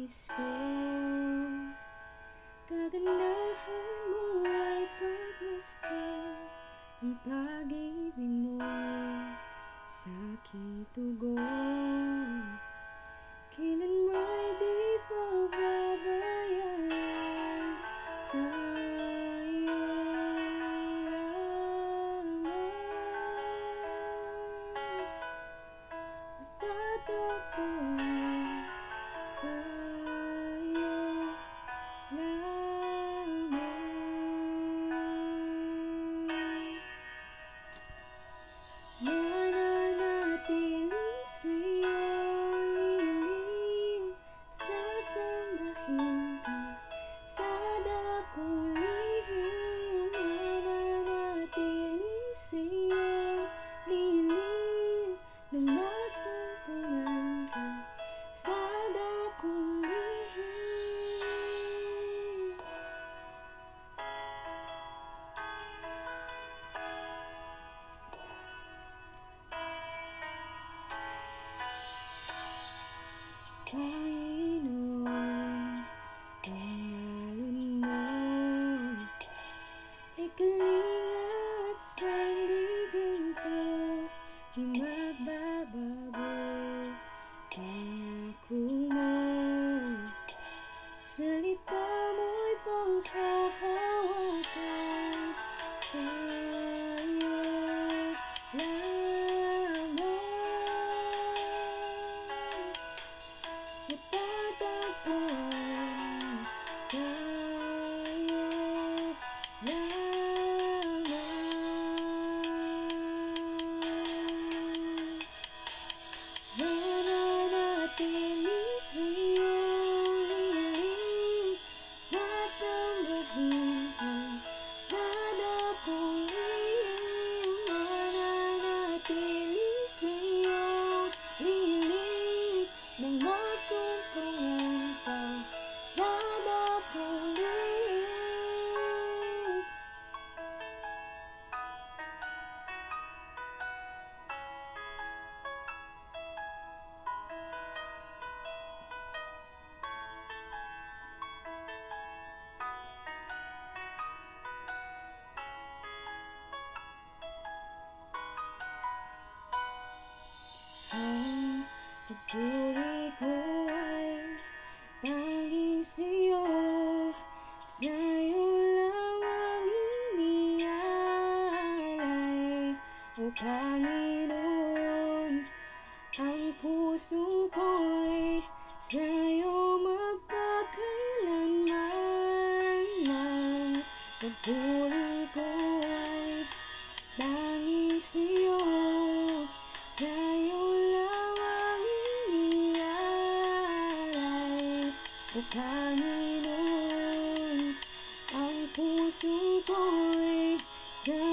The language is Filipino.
nais ko, kaganahan mo ay pagmasdan ang pag-ibig mo sa aking tugon. Kailan may di pababayaan sa iyong lamang. Matatagpuan sa iyong lamang. Mananatili sa iyong lilim, sasambahin ka sa dakong lihim. Mananatili sa iyong lilim, nang masumpungan ka sa dakong lihim. Panginoon, pangalan mo'y ikalingat sa sandigan ko, di magbabago. Pangako mo, salita mo'y panghahawakan sa iyong lamang. Matatagpuan sa iyong lamang. Mananatili sa iyong lilim, sasambahin ka sa dakong lihim. Mananatili sa iyong lilim, nang masumpungan ka sa dakong lihim. Ang pagpuri ko ay tanging sa'yo, sa'yo lamang inialay, O Panginoon. Ang puso ko'y sa'yo magpakailanman. Ang pagpuri ko ay tanging sa'yo, sa'yo lamang inialay, O Panginoon. Ang puso ko'y sa'yo